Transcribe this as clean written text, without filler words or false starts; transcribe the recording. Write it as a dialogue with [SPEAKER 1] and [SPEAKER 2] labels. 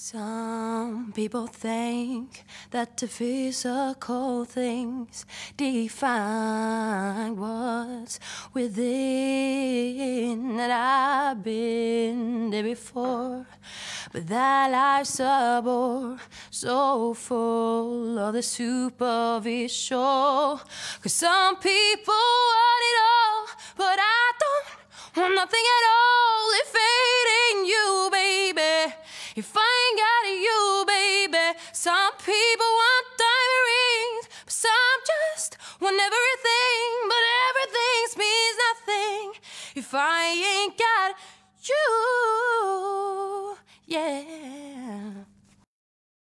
[SPEAKER 1] Some people think that the physical things define what's within, and I've been there before, but that life's a bore, so full of the superficial. 'Cause some people want it all, but I don't want nothing at all. If it ain't you, baby, if I ain't got you, baby. Some people want diamond rings, but some just want everything. But everything means nothing if I ain't got you.